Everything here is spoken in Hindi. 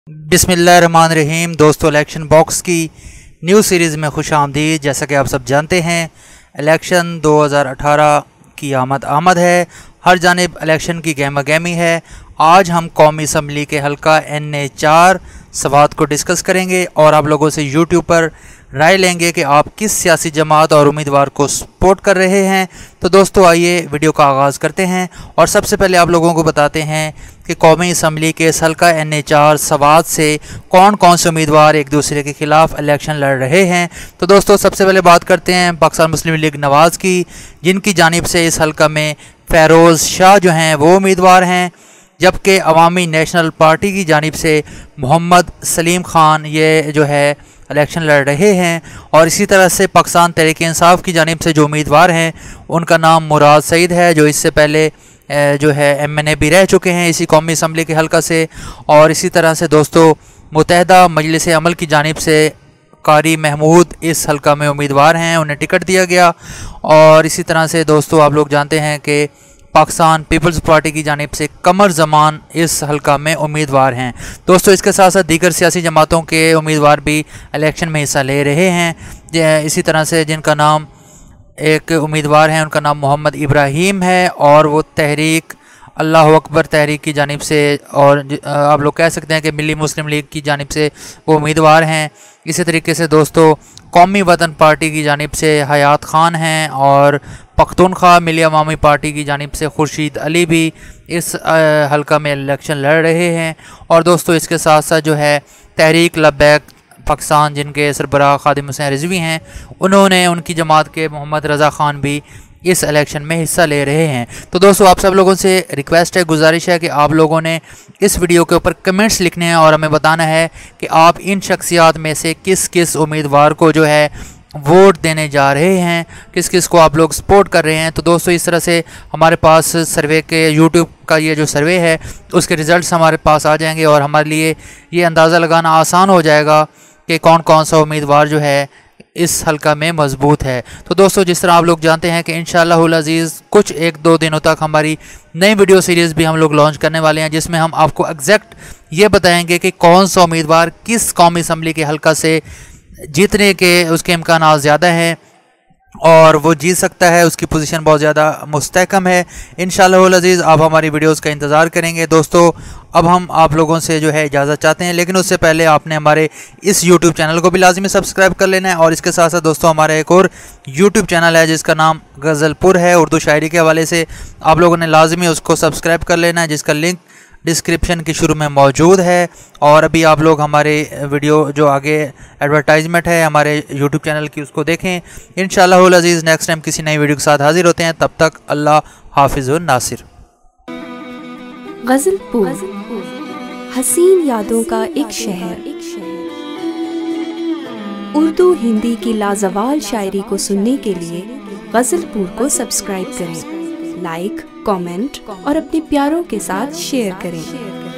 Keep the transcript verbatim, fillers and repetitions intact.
बिस्मिल्लाहिर्रहमानिर्रहीम। दोस्तों, इलेक्शन बॉक्स की न्यू सीरीज़ में खुश आमदीद। जैसा कि आप सब जानते हैं, इलेक्शन दो हज़ार अठारह की आमद आमद है। हर जानिब इलेक्शन की गहमा गहमी है। आज हम कौमी असम्बली के हल्का एन ए चार स्वात को डिस्कस करेंगे और आप लोगों से यूट्यूब पर राय लेंगे कि आप किस सियासी जमात और उम्मीदवार को सपोर्ट कर रहे हैं। तो दोस्तों, आइए वीडियो का आगाज़ करते हैं और सबसे पहले आप लोगों को बताते हैं कि कौमी असम्बली के इस हल्का एन ए चार स्वात से कौन कौन से उम्मीदवार एक दूसरे के खिलाफ इलेक्शन लड़ रहे हैं। तो दोस्तों, सबसे पहले बात करते हैं पाकिस्तान मुस्लिम लीग नवाज़ की, जिनकी जानिब से इस हल्का में फ़ैरोज़ शाह जो हैं वो उम्मीदवार हैं, जबकि अवामी नेशनल पार्टी की जानिब से मोहम्मद सलीम ख़ान ये जो है इलेक्शन लड़ रहे हैं। और इसी तरह से पाकिस्तान तहरीक इंसाफ की जानिब से जो उम्मीदवार हैं उनका नाम मुराद सईद है, जो इससे पहले जो है एम एन ए भी रह चुके हैं इसी कौमी असम्बली के हल्का से। और इसी तरह से दोस्तों, मुत्तहदा मजलिस अमल की जानिब से कारी महमूद इस हल्का में उम्मीदवार हैं, उन्हें टिकट दिया गया। और इसी तरह से दोस्तों, आप लोग जानते हैं कि पाकिस्तान पीपल्स पार्टी की जानिब से कमर जमान इस हल्का में उम्मीदवार हैं। दोस्तों, इसके साथ साथ दीगर सियासी जमातों के उम्मीदवार भी इलेक्शन में हिस्सा ले रहे हैं। इसी तरह से जिनका नाम एक उम्मीदवार हैं उनका नाम मोहम्मद इब्राहिम है और वो तहरीक अल्लाह अकबर तहरीक की जानिब से, और आप लोग कह सकते हैं कि मिली मुस्लिम लीग की जानिब से वो उम्मीदवार हैं। इसी तरीके से दोस्तों, कौमी वतन पार्टी की जानिब से हयात ख़ान हैं और पख्तूनख्वा मिली अवामी पार्टी की जानिब से खुर्शीद अली भी इस हल्का में इलेक्शन लड़ रहे हैं। और दोस्तों, इसके साथ साथ जो है तहरीक लब्बैक पाकिस्तान, जिनके सरबराह खादिम हुसैन रिजवी हैं, उन्होंने उनकी जमात के मोहम्मद रज़ा ख़ान भी इस इलेक्शन में हिस्सा ले रहे हैं। तो दोस्तों, आप सब लोगों से रिक्वेस्ट है, गुजारिश है कि आप लोगों ने इस वीडियो के ऊपर कमेंट्स लिखने हैं और हमें बताना है कि आप इन शख्सियात में से किस किस उम्मीदवार को जो है वोट देने जा रहे हैं, किस किस को आप लोग सपोर्ट कर रहे हैं। तो दोस्तों, इस तरह से हमारे पास सर्वे के यूट्यूब का ये जो सर्वे है उसके रिज़ल्ट्स हमारे पास आ जाएंगे और हमारे लिए ये अंदाज़ा लगाना आसान हो जाएगा कि कौन कौन सा उम्मीदवार जो है इस हल्का में मजबूत है। तो दोस्तों, जिस तरह आप लोग जानते हैं कि इंशाअल्लाहुल अज़ीज़ कुछ एक दो दिनों तक हमारी नई वीडियो सीरीज़ भी हम लोग लॉन्च करने वाले हैं, जिसमें हम आपको एग्जैक्ट ये बताएंगे कि कौन सा उम्मीदवार किस कौमी असम्बली के हल्का से जीतने के उसके इम्कान ज़्यादा हैं और वो जीत सकता है, उसकी पोजीशन बहुत ज़्यादा मुस्तहकम है। इंशाअल्लाहुल अज़ीज़ आप हमारी वीडियोस का इंतज़ार करेंगे। दोस्तों, अब हम आप लोगों से जो है इजाज़त चाहते हैं, लेकिन उससे पहले आपने हमारे इस यूट्यूब चैनल को भी लाजमी सब्सक्राइब कर लेना है। और इसके साथ साथ दोस्तों, हमारा एक और यूट्यूब चैनल है जिसका नाम गज़ल पुर है, उर्दू शायरी के हवाले से। आप लोगों ने लाजमी उसको सब्सक्राइब कर लेना है, जिसका लिंक डिस्क्रिप्शन के शुरू में मौजूद है। और अभी आप लोग हमारे वीडियो जो आगे एडवर्टाइजमेंट है हमारे यूट्यूब चैनल की, उसको देखें। इंशाअल्लाहुल अज़ीज़ नेक्स्ट टाइम किसी नई वीडियो के साथ हाजिर होते हैं। तब तक अल्लाह हाफिज़ व नासिर। गज़ल पुर, हसीन यादों का एक शहर। उर्दू हिंदी की लाजवाल शायरी को सुनने के लिए गज़ल पुर को सब्सक्राइब करें, लाइक, कमेंट और अपने प्यारों के साथ शेयर करें।